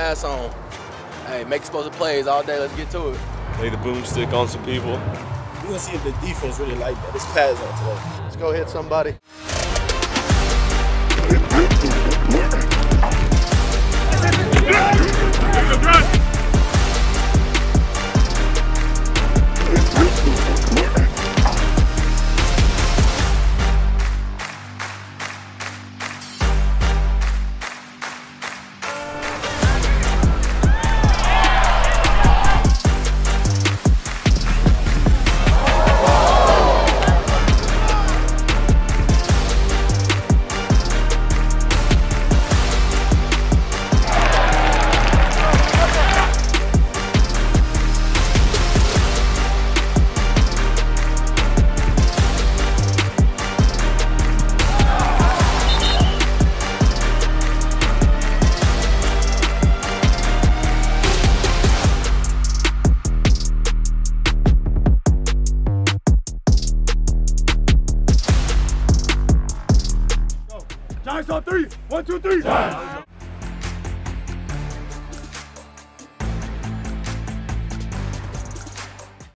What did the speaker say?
mask on. Hey, make explosive plays all day. Let's get to it. Lay the boomstick on some people. We're gonna see if the defense really like that. It's pads on today. Let's go hit somebody. Giants on 3. 1, 2, 3. Giants.